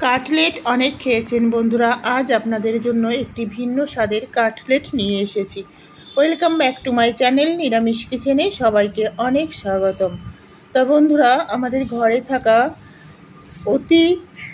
Cutlet অনেক খেয়েছেন বন্ধুরা, আজ আপনাদের জন্য একটি ভিন্ন স্বাদের কাটলেট নিয়ে এসেছি। Welcome back to my channel নিরামিষ কিচেনে সবাইকে অনেক স্বাগতম। তা বন্ধুরা, আমাদের ঘরে থাকা অতি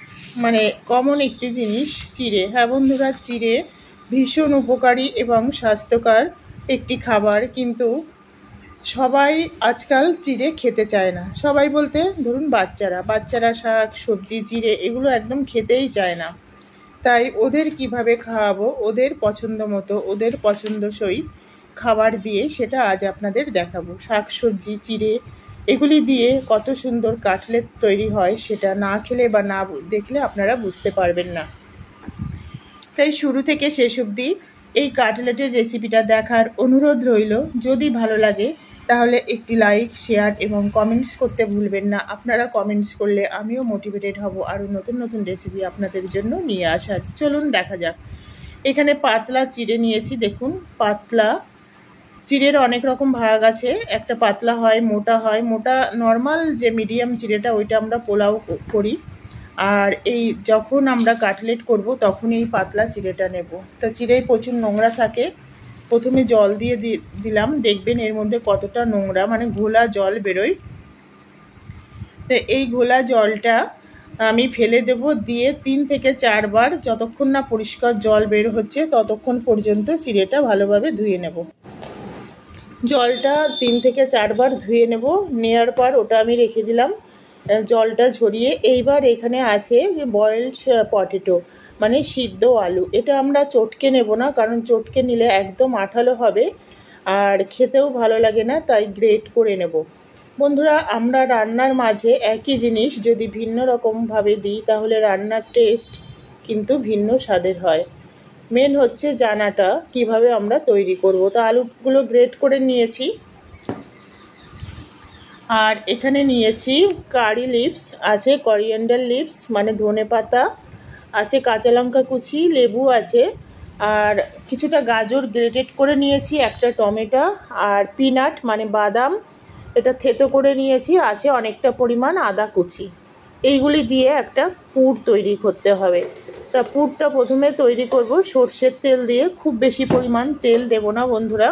কমন একটি জিনিস চিড়ে। হ্যাঁ বন্ধুরা, চিড়ে ভীষণ উপকারী এবং স্বাস্থ্যকর একটি খাবার, কিন্তু সবাই আজকাল চিড়ে খেতে চায় না। সবাই বলতে ধরুন বাচ্চারা শাক সবজি চিড়ে এগুলো একদম খেতেই চায় না। তাই ওদের কিভাবে খাওয়াবো, ওদের পছন্দ মতো ওদের পছন্দসই খাবার দিয়ে সেটা আজ আপনাদের দেখাবো। শাক সবজি চিড়ে এগুলি দিয়ে কত সুন্দর কাটলেট তৈরি হয়, সেটা না খেলে বা না দেখলে আপনারা বুঝতে পারবেন না। তাই শুরু থেকে শেষ অবধি এই কাটলেটের রেসিপিটা দেখার অনুরোধ রইল। যদি ভালো লাগে তাহলে একটি লাইক, শেয়ার এবং কমেন্টস করতে ভুলবেন না। আপনারা কমেন্টস করলে আমিও মোটিভেটেড হব আরও নতুন নতুন রেসিপি আপনাদের জন্য নিয়ে আসার। চলুন দেখা যাক। এখানে পাতলা চিড়ে নিয়েছি। দেখুন, পাতলা চিড়ের অনেক রকম ভাগ আছে। একটা পাতলা হয়, মোটা হয়। মোটা নর্মাল যে মিডিয়াম চিড়েটা, ওইটা আমরা পোলাও করি, আর এই যখন আমরা কাটলেট করব তখন এই পাতলা চিড়েটা নেব। তা চিড়েয় প্রচুর নোংরা থাকে। প্রথমে জল দিয়ে দিলাম, দেখবেন এর মধ্যে কতটা নোংরা, ঘোলা জল বেরোয়। তো এই ঘোলা জলটা আমি ফেলে দেব, দিয়ে 3 থেকে 4 বার, যতক্ষণ না পরিষ্কার জল বের হচ্ছে ততক্ষণ পর্যন্ত চিড়েটা ভালোভাবে ধুয়ে নেব। জলটা 3 থেকে 4 বার ধুয়ে নেওয়ার পর ওটা আমি রেখে দিলাম জলটা ঝরিয়ে। এইবার এখানে আছে বয়েলড পটেটো, সিদ্ধ আলু। এটা আমরা চটকে নেব না, কারণ চটকে নিলে একদম আঠালো হবে আর খেতেও ভালো লাগে না, তাই গ্রেট করে নেব। বন্ধুরা, আমরা রান্নার মাঝে একই জিনিস যদি ভিন্ন রকমভাবে দিই তাহলে রান্নার টেস্ট কিন্তু ভিন্ন স্বাদের হয়। মেন হচ্ছে জানাটা কিভাবে আমরা তৈরি করব। তো আলুগুলো গ্রেট করে নিয়েছি, আর এখানে নিয়েছি কারি লিভস, আছে করিয়েন্ডার লিভস ধনে পাতা আছে, কাঁচা লঙ্কা কুচি, লেবু আছে, আর কিছুটা গাজর গ্রেটেড করে নিয়েছি, একটা টমেটো, আর পিনাট বাদাম এটা থেতো করে নিয়েছি, আছে অনেকটা পরিমাণ আদা কুচি। এইগুলি দিয়ে একটা পুর তৈরি করতে হবে। তা পুরটা প্রথমে তৈরি করব সর্ষের তেল দিয়ে। খুব বেশি পরিমাণ তেল দেব না বন্ধুরা।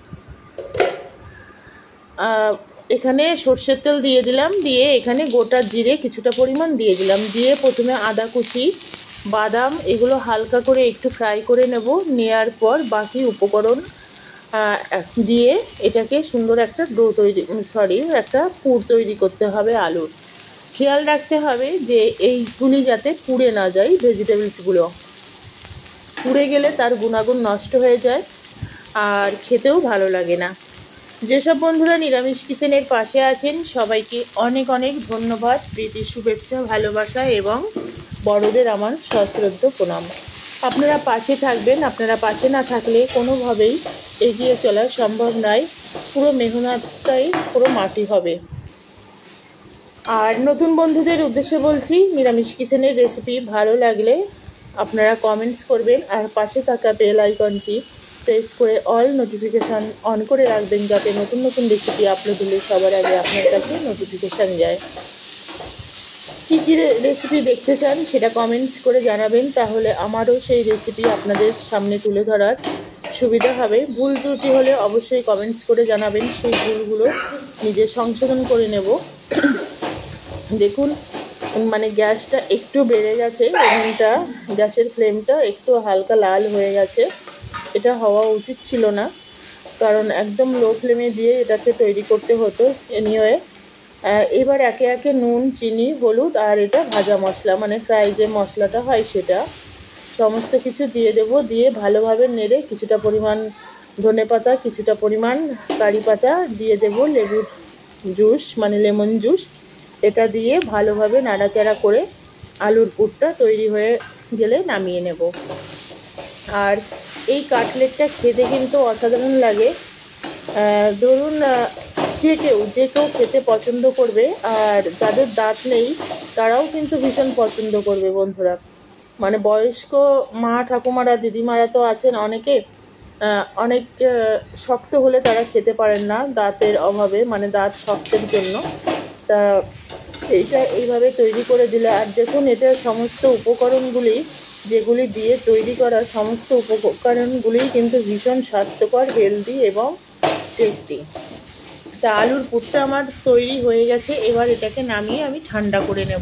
এখানে সর্ষের তেল দিয়ে দিলাম, দিয়ে এখানে গোটা জিরে কিছুটা পরিমাণ দিয়ে দিলাম, দিয়ে প্রথমে আদা কুচি, বাদাম এগুলো হালকা করে একটু ফ্রাই করে নেওয়ার পর বাকি উপকরণ দিয়ে এটাকে সুন্দর একটা একটা পুর তৈরি করতে হবে আলুর। খেয়াল রাখতে হবে যে এইগুলি যাতে পুড়ে না যায়, ভেজিটেবলসগুলো পুড়ে গেলে তার গুণাগুণ নষ্ট হয়ে যায় আর খেতেও ভালো লাগে না। যেসব বন্ধুরা নিরামিষ কিচেনের পাশে আছেন সবাইকে অনেক অনেক ধন্যবাদ, প্রীতি, শুভেচ্ছা, ভালোবাসা এবং বড়দের আমার সশ্রদ্ধ প্রণাম। আপনারা পাশে থাকবেন, আপনারা পাশে না থাকলে কোনোভাবেই এগিয়ে চলা সম্ভব নয়। পুরো মেহনতটাই পুরো মাটি হবে। আর নতুন বন্ধুদের উদ্দেশ্যে বলছি, নিরামিষ কিচেনের রেসিপি ভালো লাগলে আপনারা কমেন্টস করবেন, আর পাশে থাকা বেল আইকনটি প্রেস করে অল নোটিফিকেশান অন করে রাখবেন, যাতে নতুন নতুন রেসিপি আপলোড হলে সবার আগে আপনার কাছে নোটিফিকেশান যায়। কী কী রেসিপি দেখতে চান সেটা কমেন্টস করে জানাবেন, তাহলে আমারও সেই রেসিপি আপনাদের সামনে তুলে ধরার সুবিধা হবে। ভুল ত্রুটি হলে অবশ্যই কমেন্টস করে জানাবেন, সেই ভুলগুলো নিজে সংশোধন করে নেব। দেখুন, গ্যাসটা একটু বেড়ে গেছে, ওভেনটা গ্যাসের ফ্লেমটা একটু হালকা লাল হয়ে গেছে। এটা হওয়া উচিত ছিল না, কারণ একদম লো ফ্লেমে দিয়ে এটাকে তৈরি করতে হতো। এনিওয়ে, এবার একে একে নুন, চিনি, হলুদ আর এটা ভাজা মশলা ফ্রাই যে মশলাটা হয় সেটা সমস্ত কিছু দিয়ে দেব। দিয়ে ভালোভাবে নেড়ে কিছুটা পরিমাণ ধনেপাতা, কিছুটা পরিমাণ কারি পাতা দিয়ে দেব, লেবুর জুস লেমন জুস, এটা দিয়ে ভালোভাবে নাড়াচাড়া করে আলুর পুরটা তৈরি হয়ে গেলে নামিয়ে নেব। আর এই কাটলেটটা খেতে কিন্তু অসাধারণ লাগে। ধরুন যে কেউ খেতে পছন্দ করবে, আর যাদের দাঁত নেই তারাও কিন্তু ভীষণ পছন্দ করবে বন্ধুরা। বয়স্ক মা ঠাকুমারা, দিদিমারা তো আছেন অনেকে, অনেক শক্ত হলে তারা খেতে পারেন না দাঁতের অভাবে, দাঁত শক্তের জন্য। তা এইটা এইভাবে তৈরি করে দিলে। আর দেখুন এটা সমস্ত উপকরণগুলি যেগুলি দিয়ে তৈরি করা সমস্ত উপকরণগুলি কিন্তু ভীষণ স্বাস্থ্যকর, হেলদি এবং টেস্টি। তা আলুর পুরটা আমার তৈরি হয়ে গেছে। এবার এটাকে নামিয়ে আমি ঠান্ডা করে নেব।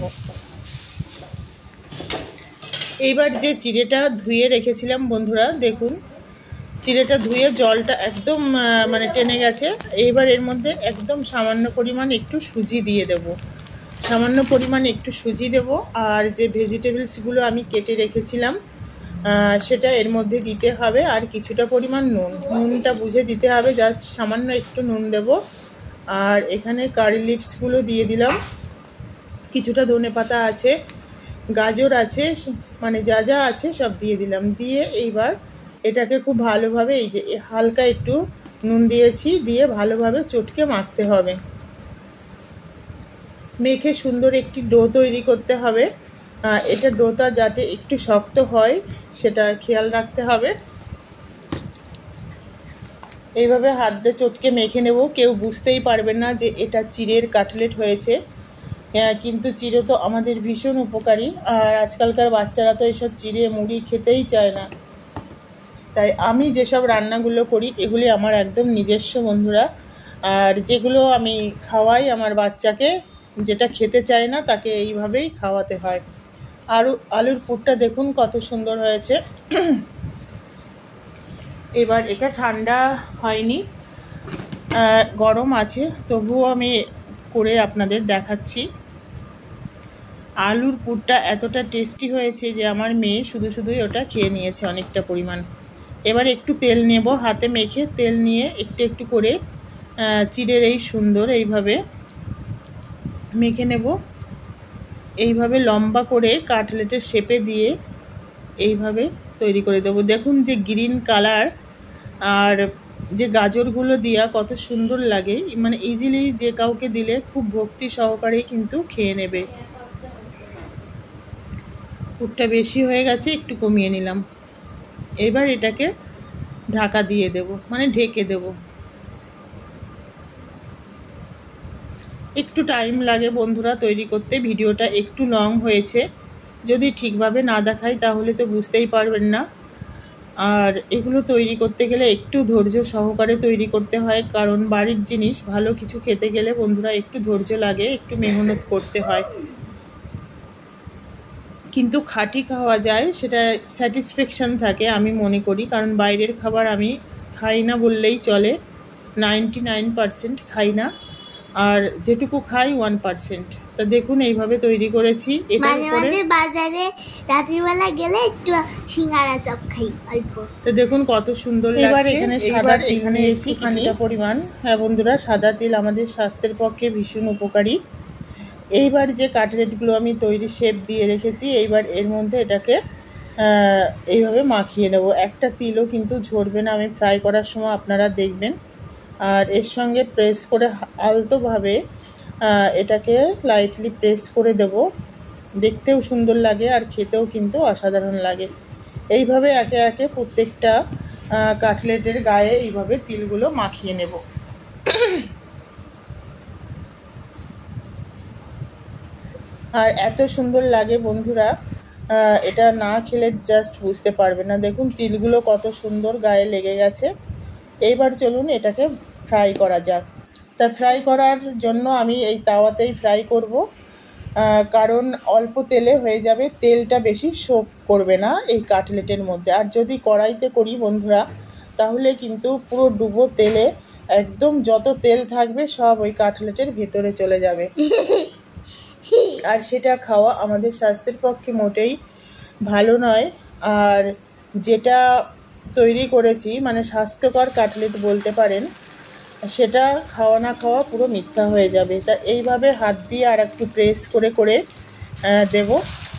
এইবার যে চিড়েটা ধুয়ে রেখেছিলাম বন্ধুরা, দেখুন চিড়েটা ধুয়ে জলটা একদম মানে টেনে গেছে। এইবার এর মধ্যে একদম সামান্য পরিমাণ একটু সুজি দিয়ে দেব, সামান্য পরিমাণ একটু সুজি দেব। আর যে ভেজিটেবলসগুলো আমি কেটে রেখেছিলাম সেটা এর মধ্যে দিতে হবে। আর কিছুটা পরিমাণ নুনটা বুঝে দিতে হবে, জাস্ট সামান্য একটু নুন দেব। আর এখানে কারি লিভসগুলো দিয়ে দিলাম, কিছুটা ধনেপাতা আছে, গাজর আছে, মানে যা যা আছে সব দিয়ে দিলাম। দিয়ে এইবার এটাকে খুব ভালোভাবে, এই যে হালকা একটু নুন দিয়েছি, দিয়ে ভালোভাবে চটকে মাখতে হবে। মেখে সুন্দর একটি ডো তৈরি করতে হবে। এটা ডোটা যাতে একটু শক্ত হয় সেটা খেয়াল রাখতে হবে। এইভাবে হাত দিয়ে চটকে মেখে নেব, কেউ বুঝতেই পারবে না যে এটা চিড়ের কাটলেট হয়েছে। কিন্তু চিড়ে তো আমাদের ভীষণ উপকারী, আর আজকালকার বাচ্চারা তো এসব চিড়ে মুড়ি খেতেই চায় না। তাই আমি যেসব রান্নাগুলো করি এগুলি আমার একদম নিজস্ব বন্ধুরা। আর যেগুলো আমি খাওয়াই আমার বাচ্চাকে, যেটা খেতে চায় না তাকে এইভাবেই খাওয়াতে হয়। আলুর পুরটা দেখুন কত সুন্দর হয়েছে। এবার এটা ঠান্ডা হয়নি, গরম আছে, তবুও আমি করে আপনাদের দেখাচ্ছি। আলুর পুরটা এতটা টেস্টি হয়েছে যে আমার মেয়ে শুধুই ওটা খেয়ে নিয়েছে অনেকটা পরিমাণ। এবার একটু তেল নেব, হাতে মেখে তেল নিয়ে একটু একটু করে চিড়ের এই সুন্দর এইভাবে মেখে নেব। এইভাবে লম্বা করে কাটলেটের শেপে দিয়ে এইভাবে তৈরি করে দেবো। দেখুন যে গ্রিন কালার আর যে গাজরগুলো দিয়া কত সুন্দর লাগে, মানে ইজিলি যে কাউকে দিলে খুব ভক্তি সহকারেই কিন্তু খেয়ে নেবে। পুরটা বেশি হয়ে গেছে, একটু কমিয়ে নিলাম। এবার এটাকে ঢাকা দিয়ে দেব, মানে ঢেকে দেব। একটু টাইম লাগে বন্ধুরা তৈরি করতে, ভিডিওটা একটু লং হয়েছে। যদি ঠিকভাবে না দেখাই তাহলে তো বুঝতেই পারবেন না। আর এগুলো তৈরি করতে গেলে একটু ধৈর্য সহকারে তৈরি করতে হয়, কারণ বাড়ির জিনিস ভালো কিছু খেতে গেলে বন্ধুরা একটু ধৈর্য লাগে, একটু মেহনত করতে হয়। কিন্তু খাঁটি খাওয়া যায়, সেটা স্যাটিসফ্যাকশান থাকে আমি মনে করি। কারণ বাইরের খাবার আমি খাই না বললেই চলে, 99% খাই না, আর যেটুকু খাই 1%। তা দেখুন এইভাবে তৈরি করেছি। মাঝে মাঝে বাজারে রাত্রিবেলা গেলে একটু সিঙ্গারা চপ খাই অল্প। তো দেখুন কত সুন্দর লাগছে। এবার এখানে সাদা এখানে কিছুটা পরিমাণ, হ্যাঁ বন্ধুরা, সাদা তেল আমাদের স্বাস্থ্যের পক্ষে ভীষণ উপকারী। এইবার যে কাটলেটগুলো আমি তৈরি শেপ দিয়ে রেখেছি, এইবার এর মধ্যে এটাকে এইভাবে মাখিয়ে নেব। একটা তিলও কিন্তু ঝরবে না আমি ফ্রাই করার সময়, আপনারা দেখবেন। আর এর সঙ্গে প্রেস করে আলতোভাবে এটাকে লাইটলি প্রেস করে দেব। দেখতেও সুন্দর লাগে আর খেতেও কিন্তু অসাধারণ লাগে। এইভাবে একে একে প্রত্যেকটা কাটলেটের গায়ে এইভাবে তিলগুলো মাখিয়ে নেব। আর এত সুন্দর লাগে বন্ধুরা, এটা না খেলে জাস্ট বুঝতে পারবে না। দেখুন তিলগুলো কত সুন্দর গায়ে লেগে গেছে। এইবার চলুন এটাকে ফ্রাই করা যাক। তা ফ্রাই করার জন্য আমি এই তাওয়াতেই ফ্রাই করব, কারণ অল্প তেলে হয়ে যাবে, তেলটা বেশি সোক করবে না এই কাটলেটের মধ্যে। আর যদি কড়াইতে করি বন্ধুরা তাহলে কিন্তু পুরো ডুবো তেলে একদম যত তেল থাকবে সব ওই কাটলেটের ভেতরে চলে যাবে। আর সেটা খাওয়া আমাদের স্বাস্থ্যের পক্ষে মোটেই ভালো নয়। আর যেটা তৈরি করেছি মানে স্বাস্থ্যকর কাটলেট বলতে পারেন, সেটা খাওয়া না খাওয়া পুরো মিথ্যা হয়ে যাবে। তা এইভাবে হাত দিয়ে আর একটু প্রেস করে করে দেব।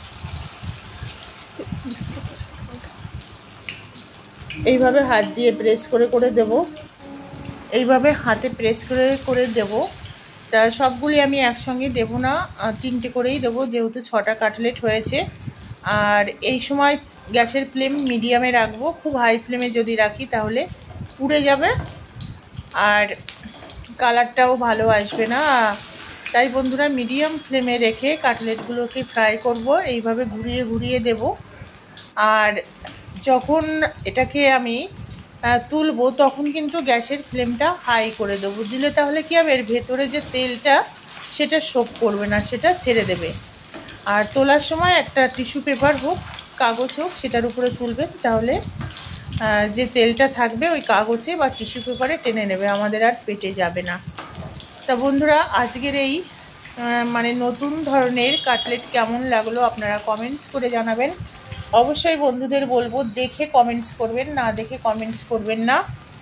এইভাবে হাত দিয়ে প্রেস করে করে দেব, এইভাবে হাতে প্রেস করে করে দেব। তা সবগুলি আমি একসঙ্গে দেব না, 3টে করেই দেবো, যেহেতু 6টা কাটলেট হয়েছে। আর এই সময় গ্যাসের ফ্লেম মিডিয়ামে রাখবো, খুব হাই ফ্লেমে যদি রাখি তাহলে পুড়ে যাবে আর কালারটাও ভালো আসবে না, তাই বন্ধুরা মিডিয়াম ফ্লেমে রেখে কাটলেটগুলোকে ফ্রাই করব, এইভাবে ঘুরিয়ে ঘুরিয়ে দেব। আর যখন এটাকে আমি তুলবো তখন কিন্তু গ্যাসের ফ্লেমটা হাই করে দেবো, দিলে তাহলে কি হবে, এর ভেতরে যে তেলটা সেটা সোক করবে না, সেটা ছেড়ে দেবে। আর তোলার সময় একটা টিস্যু পেপার হোক, কাগজ হোক, সেটার উপরে তুলবেন, তাহলে যে তেলটা থাকবে ওই কাগজে বা টিস্যু পেপারে টেনে নেবে, আমাদের আর পেটে যাবে না। তা বন্ধুরা, আজকের এই মানে নতুন ধরনের কাটলেট কেমন লাগলো আপনারা কমেন্টস করে জানাবেন। অবশ্যই বন্ধুদের বলবো দেখে কমেন্টস করবেন, না দেখে কমেন্টস করবেন না।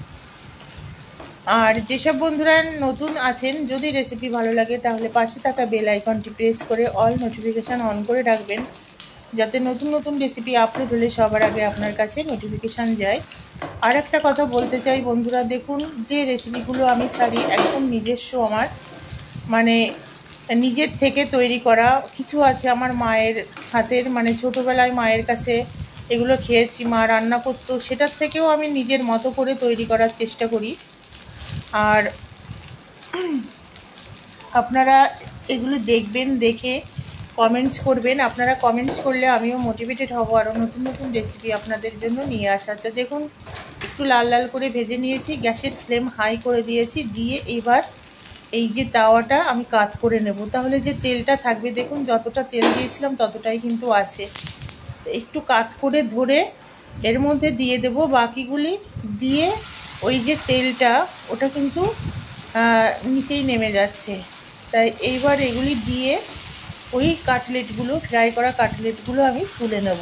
আর যেসব বন্ধুরা নতুন আছেন, যদি রেসিপি ভালো লাগে তাহলে পাশে থাকা বেল আইকনটি প্রেস করে অল নোটিফিকেশান অন করে রাখবেন, যাতে নতুন নতুন রেসিপি আপলোড হলে সবার আগে আপনার কাছে নোটিফিকেশান যায়। আর একটা কথা বলতে চাই বন্ধুরা, দেখুন যে রেসিপিগুলো আমি ছাড়ি একদম নিজস্ব, আমার মানে নিজের থেকে তৈরি করা। কিছু আছে আমার মায়ের হাতের, মানে ছোটোবেলায় মায়ের কাছে এগুলো খেয়েছি, মা রান্না করতো, সেটার থেকেও আমি নিজের মতো করে তৈরি করার চেষ্টা করি। আর আপনারা এগুলো দেখবেন, দেখে কমেন্টস করবেন। আপনারা কমেন্টস করলে আমিও মোটিভেটেড হব আরও নতুন নতুন রেসিপি আপনাদের জন্য নিয়ে আসার। তো দেখুন একটু লাল লাল করে ভেজে নিয়েছি, গ্যাসের ফ্লেম হাই করে দিয়েছি, দিয়ে এবার এই যে তাওয়াটা আমি কাত করে নেব, তাহলে যে তেলটা থাকবে, দেখুন যতটা তেল দিয়েছিলাম ততটাই কিন্তু আছে। একটু কাত করে ধরে এর মধ্যে দিয়ে দেব বাকিগুলি, দিয়ে ওই যে তেলটা ওটা কিন্তু নিচেই নেমে যাচ্ছে। তাই এইবার এগুলি দিয়ে ওই কাটলেটগুলো, ফ্রাই করা কাটলেটগুলো আমি তুলে নেব,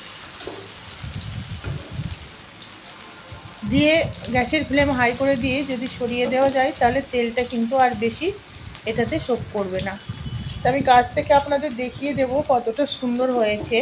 দিয়ে গ্যাসের ফ্লেম হাই করে দিয়ে যদি সরিয়ে দেওয়া যায় তাহলে তেলটা কিন্তু আর বেশি এটাতে শোক করবে না। তা আমি কাছ থেকে আপনাদের দেখিয়ে দেব কতটা সুন্দর হয়েছে।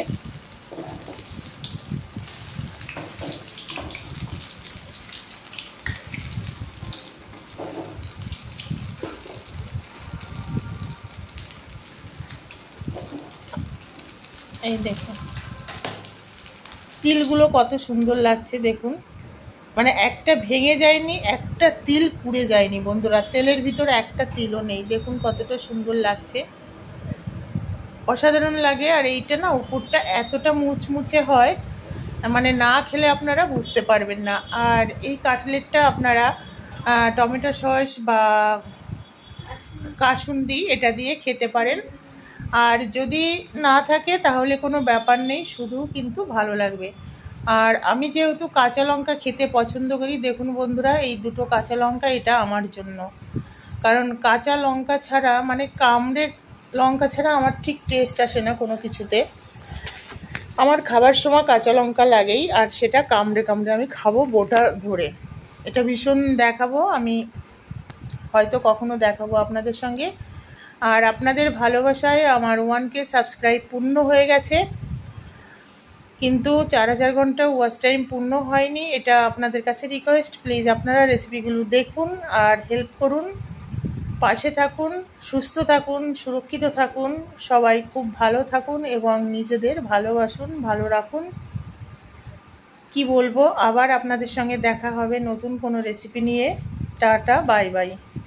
এই দেখুন তিলগুলো কত সুন্দর লাগছে, দেখুন মানে একটা ভেঙে যায়নি, একটা তিল পুড়ে যায়নি বন্ধুরা, তেলের ভিতরে একটা তিলও নেই। দেখুন কতটা সুন্দর লাগছে, অসাধারণ লাগে। আর এইটা না উপরটা এতটা মুচমুচে হয়, মানে না খেলে আপনারা বুঝতে পারবেন না। আর এই কাটলেটটা আপনারা টমেটো সস বা কাসুন্দি এটা দিয়ে খেতে পারেন। আর যদি না থাকে তাহলে কোনো ব্যাপার নেই, শুধু কিন্তু ভালো লাগবে। আর আমি যেহেতু কাঁচা লঙ্কা খেতে পছন্দ করি, দেখুন বন্ধুরা এই দুটো কাঁচা লঙ্কা এটা আমার জন্য, কারণ কাঁচা লঙ্কা ছাড়া, মানে কামড়ে লঙ্কা ছাড়া আমার ঠিক টেস্ট আসে না কোনো কিছুতে। আমার খাবার সময় কাঁচা লঙ্কা লাগেই, আর সেটা কামড়ে কামড়ে আমি খাবো বোটা ধরে। এটা ভীষণ দেখাবো আমি, হয়তো কখনো দেখাবো আপনাদের সঙ্গে। আর আপনাদের ভালোবাসায় আমার 1K সাবস্ক্রাইব পূর্ণ হয়ে গেছে, কিন্তু 4000 ঘন্টা ওয়াচ টাইম পূর্ণ হয়নি। এটা আপনাদের কাছে রিকোয়েস্ট, প্লিজ আপনারা রেসিপিগুলো দেখুন আর হেল্প করুন, পাশে থাকুন, সুস্থ থাকুন, সুরক্ষিত থাকুন, সবাই খুব ভালো থাকুন এবং নিজেদের ভালোবাসুন, ভালো রাখুন। কি বলবো, আবার আপনাদের সঙ্গে দেখা হবে নতুন কোনো রেসিপি নিয়ে। Tata, bye by.